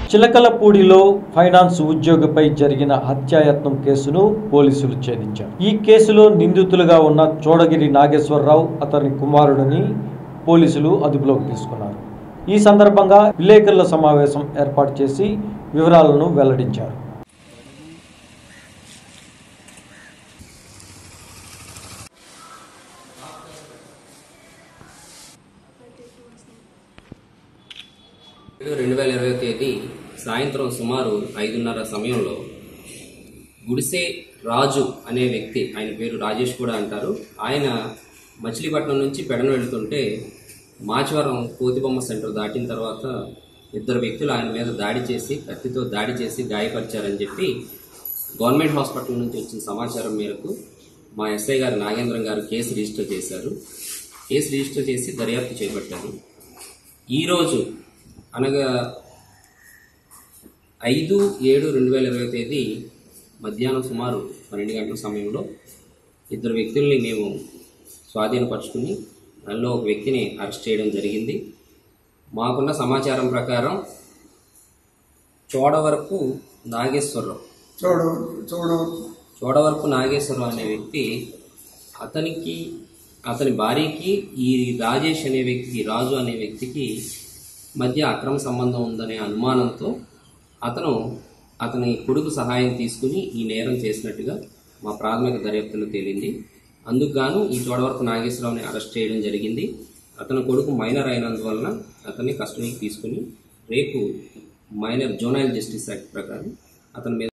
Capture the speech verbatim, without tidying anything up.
చిలకలపూడిలో finance ఉద్యోగిపై జరిగిన హత్యాయత్నం కేసును పోలీసులు ఛేదించారు। ఈ కేసులో నిందితులుగా ఉన్న చోడగిరి నాగేశ్వరరావు అతని కుమారుడిని పోలీసులు అదుపులోకి తీసుకున్నారు। ఈ సందర్భంగా విలేకరుల సమావేశం ఏర్పాటు చేసి వివరాలను వెల్లడించారు। రెండు వేల ఇరవై తేదీ సాయంత్రం సుమారు ఐదున్నర సమయంలో గుడిసే రాజు అనే వ్యక్తి, ఆయన పేరు రాజేష్ కూడా అంటారు, ఆయన మచిలీపట్నం నుంచి పెడన వెళ్తుంటే మాచవరం కోతిబొమ్మ సెంటర్ దాటిన తర్వాత ఇద్దరు వ్యక్తులు ఆయన మీద దాడి చేసి కత్తితో దాడి చేసి గాయపరిచారని చెప్పి గవర్నమెంట్ హాస్పిటల్ నుంచి వచ్చిన సమాచారం మేరకు మా ఎస్ఐ గారు నాగేంద్రం గారు కేసు రిజిస్టర్ చేశారు। కేసు రిజిస్టర్ చేసి దర్యాప్తు చేపట్టారు। ఈరోజు అనగా ఐదు ఏడు రెండు వేల ఇరవై తేదీ మధ్యాహ్నం సుమారు పన్నెండు గంటల సమయంలో ఇద్దరు వ్యక్తుల్ని మేము స్వాధీనపరుచుకుని దానిలో ఒక వ్యక్తిని అరెస్ట్ చేయడం జరిగింది। మాకున్న సమాచారం ప్రకారం చోడవరపు నాగేశ్వరరావు చోడవరపు నాగేశ్వరరావు అనే వ్యక్తి, అతనికి అతని భార్యకి ఈ రాజేష్ అనే వ్యక్తికి రాజు అనే వ్యక్తికి మధ్య అక్రమ సంబంధం ఉందనే అనుమానంతో అతను అతని కొడుకు సహాయం తీసుకుని ఈ నేరం చేసినట్టుగా మా ప్రాథమిక దర్యాప్తులో తేలింది। అందుకు గాను ఈ చోడవరపు నాగేశ్వరరావుని అరెస్ట్ చేయడం జరిగింది। అతని కొడుకు మైనర్ అయినందువలన అతన్ని కస్టడీకి తీసుకుని రేపు మైనర్ జోనల్ జస్టిస్ యాక్ట్ ప్రకారం అతని మీద